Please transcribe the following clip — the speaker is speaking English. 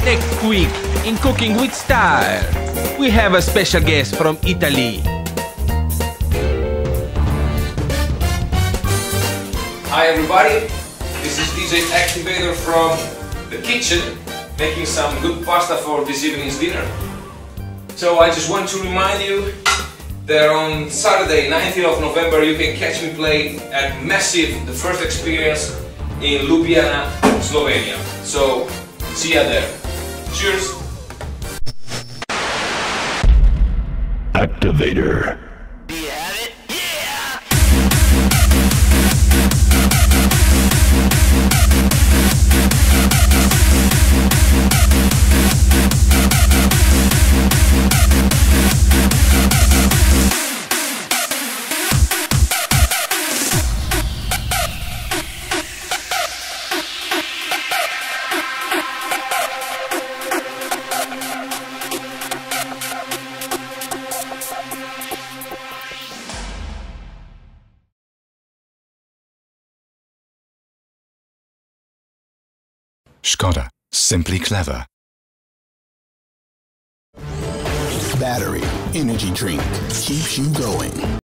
Next week, in Cooking with Style, we have a special guest from Italy. Hi everybody, this is DJ Activator from the kitchen, making some good pasta for this evening's dinner. So I just want to remind you that on Saturday, 19th of November, you can catch me play at Massive, the first experience in Ljubljana, Slovenia. So see ya there. Cheers! Activator. Skoda, simply clever. Battery energy drink keeps you going.